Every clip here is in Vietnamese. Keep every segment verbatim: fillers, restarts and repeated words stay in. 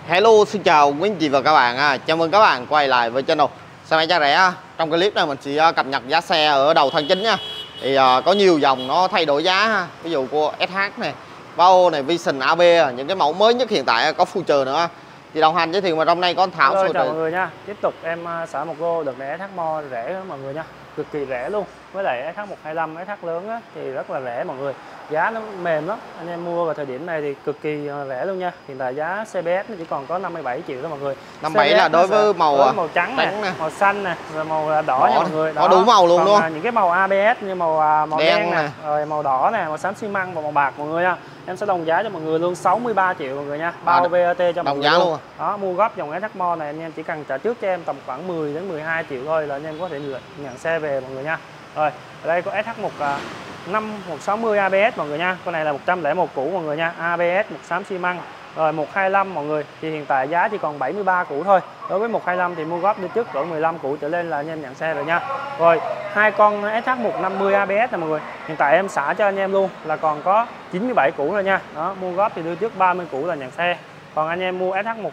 Hello, xin chào quý anh chị và các bạn. À, chào mừng các bạn quay lại với channel xe máy giá rẻ. Trong clip này mình sẽ cập nhật giá xe ở đầu tháng chín nha. Thì à, có nhiều dòng nó thay đổi giá ha. Ví dụ của ét hát này, Bao này, Vision, a bê, những cái mẫu mới nhất hiện tại có future nữa. Thì đồng hành giới thiệu mà trong này có Thảo. Hello, chào mọi người nha. Tiếp tục em xả một lô đợt này ét hát Mo rẻ đó mọi người nha, cực kỳ rẻ luôn. Với lại ét hát một hai lăm, ét hát lớn á, thì rất là rẻ mọi người, giá nó mềm lắm. Anh em mua vào thời điểm này thì cực kỳ rẻ luôn nha. Hiện tại giá xê bê ét nó chỉ còn có năm mươi bảy triệu thôi mọi người. năm mươi bảy là đối với màu đối với màu trắng nè, màu xanh nè, rồi màu đỏ, đỏ nha mọi người. Có đủ màu luôn còn đúng không? Những cái màu a bê ét như màu màu đen, đen nè, nè, rồi màu đỏ nè, màu xám xi măng và màu bạc mọi người nha. Em sẽ đồng giá cho mọi người luôn sáu mươi ba triệu mọi người nha, bao à, vê a tê cho mọi người giá luôn. luôn. Đó, mua góp dòng ét hát Mo này anh em chỉ cần trả trước cho em tầm khoảng mười đến mười hai triệu thôi là anh em có thể nhận xe về mọi người nha. Rồi, ở đây có ét hát một năm một sáu mươi a bê ét mọi người nha. Con này là một trăm lẻ một cũ mọi người nha, a bê ét một xám xi măng. Rồi một hai lăm mọi người thì hiện tại giá chỉ còn bảy mươi ba cũ thôi. Đối với một hai lăm thì mua góp đi trước cỡ mười lăm cũ trở lên là anh em nhận xe rồi nha. Rồi, hai con ét hát một năm mươi a bê ét nè mọi người. Hiện tại em xả cho anh em luôn là còn có chín mươi bảy cũ rồi nha. Đó, mua góp thì đưa trước ba mươi cũ là nhận xe. Còn anh em mua ét hát một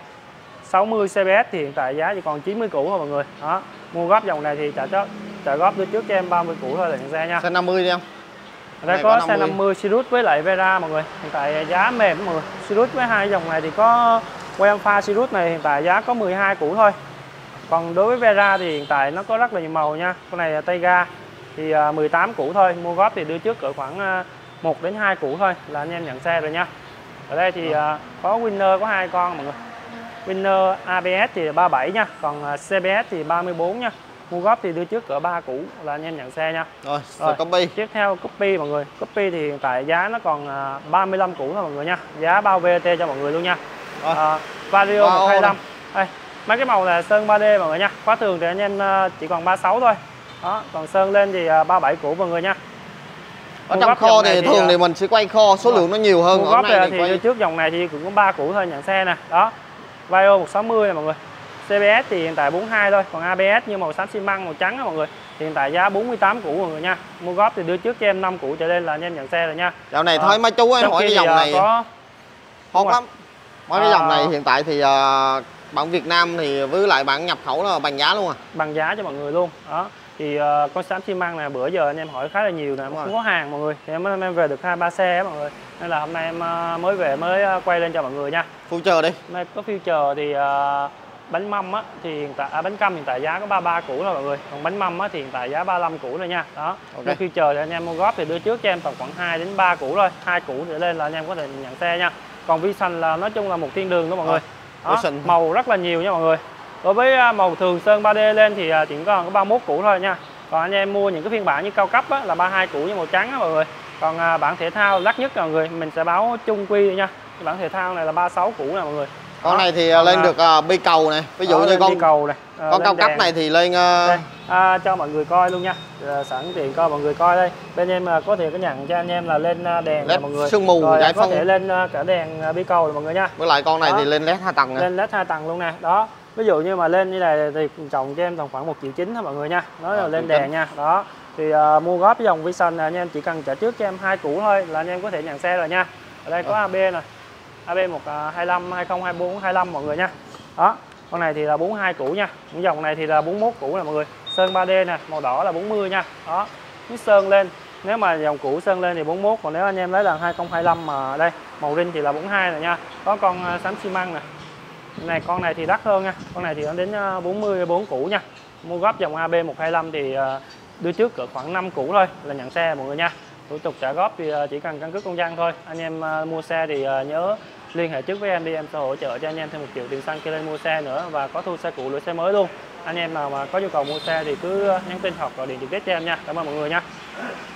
sáu mươi xê bê ét thì hiện tại giá chỉ còn chín mươi cũ thôi mọi người. Đó, mua góp dòng này thì trả cho trả góp đưa trước cho em ba mươi cũ thôi là nhận xe nha. Xe năm mươi đi không? Ở đây có, có xe năm mươi Sirius với lại Vera mọi người. Hiện tại giá mềm mọi người. Sirius với hai dòng này thì có quay alpha Sirius này hiện tại giá có mười hai cũ thôi. Còn đối với Vera thì hiện tại nó có rất là nhiều màu nha. Con này là tay ga thì mười tám cũ thôi, mua góp thì đưa trước cỡ khoảng một đến hai cũ thôi là anh em nhận xe rồi nha. Ở đây thì có Winner có hai con mọi người. Winner a bê ét thì ba mươi bảy nha, còn xê bê ét thì ba mươi tư nha. Mua góp thì đưa trước cỡ ba cũ là anh em nhận xe nha. Rồi, rồi copy. Tiếp theo copy mọi người. Copy thì hiện tại giá nó còn ba mươi lăm cũ thôi mọi người nha. Giá bao vê a tê cho mọi người luôn nha. À, Vario một hai lăm. Đây, mấy cái màu là sơn ba đê mọi người nha. Khóa thường thì anh em chỉ còn ba mươi sáu thôi. Đó, còn sơn lên thì ba mươi bảy cũ mọi người nha. Ở trong kho thì, thì thường thì, thì mình sẽ quay kho số lượng nó nhiều hơn. Mua góp thì, thì quay... trước dòng này thì cũng có ba cũ thôi nhận xe nè. Đó. Vario một sáu mươi này mọi người. xê bê ét thì hiện tại bốn mươi hai thôi, còn a bê ét như màu xám xi măng màu trắng đó mọi người. Hiện tại giá bốn mươi tám cũ mọi người nha. Mua góp thì đưa trước cho em năm cũ trở lên là anh em nhận xe rồi nha. Dạo này thôi mấy chú em hỏi cái dòng này có hot lắm. Mấy cái dòng này hiện tại thì uh, bản Việt Nam thì với lại bản nhập khẩu là bằng giá luôn à. Bằng giá cho mọi người luôn. Đó. Thì uh, con xám xi măng này bữa giờ anh em hỏi khá là nhiều nè, không có hàng mọi người. Thì em em về được hai ba xe mọi người. Nên là hôm nay em uh, mới về mới uh, quay lên cho mọi người nha. Future đi. Hôm nay có future thì uh, bánh mâm á thì hiện tại à, bánh căm hiện tại giá có ba mươi ba cũ rồi mọi người, còn bánh mâm á thì hiện tại giá ba mươi lăm cũ rồi nha. Đó, okay. Khi chờ thì anh em mua góp thì đưa trước cho em tầm khoảng hai đến ba cũ thôi, hai cũ trở lên là anh em có thể nhận xe nha. Còn Vision là nói chung là một thiên đường đó mọi người. Đó, màu rất là nhiều nha mọi người. Đối với màu thường sơn ba đê lên thì chỉ còn có ba mươi mốt cũ thôi nha. Còn anh em mua những cái phiên bản như cao cấp á, là ba mươi hai cũ như màu trắng á mọi người. Còn à, bản thể thao đắt nhất mọi người mình sẽ báo chung quy nha. Cái bản thể thao này là ba mươi sáu cũ nè mọi người. Con đó, này thì còn lên được uh, bi cầu này, ví dụ như con cầu này, uh, con cao cấp này thì lên uh... à, cho mọi người coi luôn nha. À, sẵn tiện coi mọi người coi đây. Bên em uh, có thể có nhận cho anh em là lên uh, đèn led mọi người. Sương mù rồi giải có phân. thể lên uh, cả đèn uh, bi cầu mọi người nha. Với lại con này đó. thì lên led hai tầng này. Lên led hai tầng luôn nè. Đó. Ví dụ như mà lên như này thì trồng cho em tầm khoảng một triệu chín thôi mọi người nha. Đó là à, lên đèn nha. Đó. Thì uh, mua góp với dòng Vision này anh em chỉ cần trả trước cho em hai cũ thôi là anh em có thể nhận xe rồi nha. Ở đây có à. a bê này. a bê một hai lăm, hai không hai tư, hai lăm mọi người nha. Đó, con này thì là bốn mươi hai cũ nha. Những dòng này thì là bốn mươi mốt cũ nè mọi người. Sơn ba đê nè, màu đỏ là bốn mươi nha. Đó. Cái sơn lên, nếu mà dòng cũ sơn lên thì bốn mươi mốt, còn nếu anh em lấy là hai không hai lăm mà đây, màu rin thì là bốn mươi hai rồi nha. Có con xám xi măng nè. Này con này thì đắt hơn nha. Con này thì nó đến bốn mươi tư cũ nha. Mua góp dòng a bê một hai lăm thì đưa trước cỡ khoảng năm cũ thôi là nhận xe mọi người nha. Thủ tục trả góp thì chỉ cần căn cước công dân thôi. Anh em mua xe thì nhớ liên hệ trước với em đi, em sẽ hỗ trợ cho anh em thêm một triệu tiền xăng khi lên mua xe nữa, và có thu xe cũ đổi xe mới luôn. Anh em nào mà có nhu cầu mua xe thì cứ nhắn tin hoặc gọi điện trực tiếp cho em nha. Cảm ơn mọi người nha.